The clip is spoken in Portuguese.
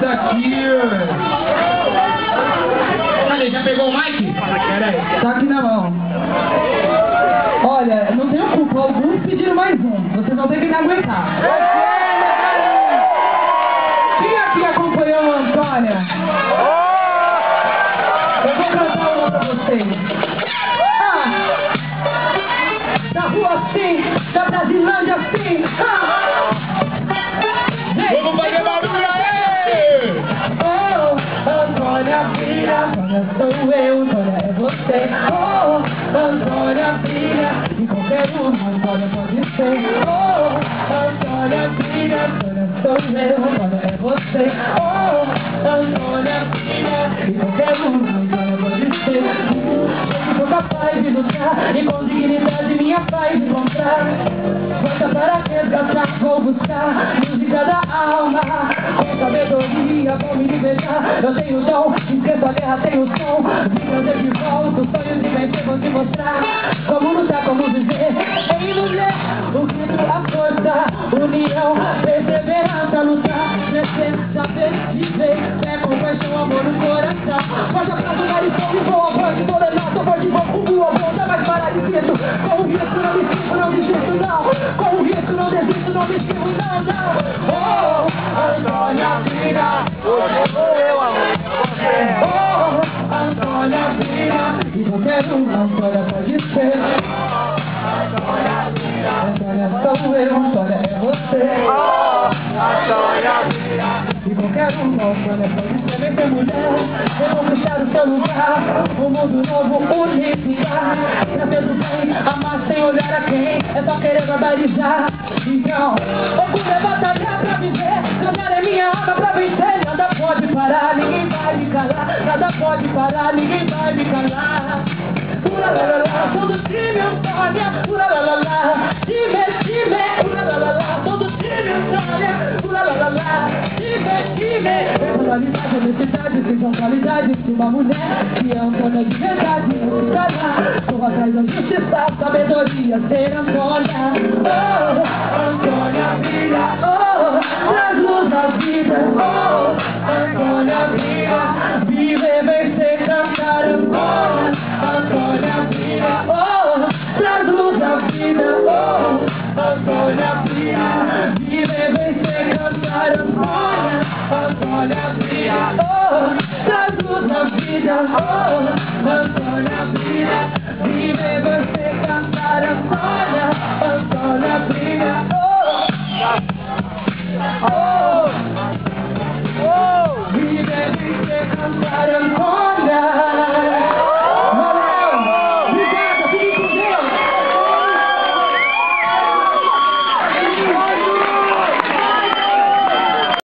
aqui. Cadê? Já pegou o mic? Tá aqui na mão. Olha, não tenho culpa, alguns pediram mais um. Vocês vão ter que me aguentar. Quem aqui acompanhou o Antônia? Eu vou cantar uma pra vocês. Da rua sim, da Brasilândia sim. Vamos fazer barulho aí! Oh, Antônia filha, Antônia sou eu, Antônia é você. Oh, Antônia filha, em qualquer uma, Antônia pode ser. Oh, Antônia filha, Antônia sou eu, Antônia é você. Oh, Antônia filha, em qualquer uma, Antônia pode ser. Eu sou capaz de lutar e com dignidade minha paz encontrar. Força para resgatar, vou buscar música da alma. Com sabedoria vou me libertar. Eu tenho dom, enfrento a guerra, tenho som. De trazer de volta os sonhos de vencer, vou te mostrar como lutar, como viver. Em mulher, o grito, a força, união, perseverança, lutar, crescer, saber viver. Fé, compaixão, amor no coração. Força pra lutar e fogo, boa, forte, tolerância, forte, boa, jamais parar de quieto. Com o risco, não me esquivo, não desisto, não. Com o risco, não desisto, não me esquivo, não, não. Oh, Antônia filha, hoje sou eu, amor, você. Oh, Antônia filha, e qualquer uma, Antônia pode ser. Antônia filha, Antônia sou eu, Antônia é você. Oh, Antônia filha, e qualquer uma, Antônia pode ser. Vem ser mulher, reconquistar o seu lugar. Um mundo novo, unificar. Trazer do bem, amar sem olhar a quem. É só querer barbarizar. Então, orgulho é batalhar pra viver. Cantar é minha arma pra vencer. Nada pode parar, ninguém vai me calar. Nada pode parar, ninguém vai me calar. Ura la la la, todo time Antônia. Ura la la la, time, ura la la la, todo time Antônia. Ura la la la, time. Personalidade, honestidade, sensualidade de uma mulher que é Antônia de verdade, não se calar. Corro atrás da justiça, sabedoria, ser Antônia. Oh, Antônia filha, oh, traz luz na vida. Oh,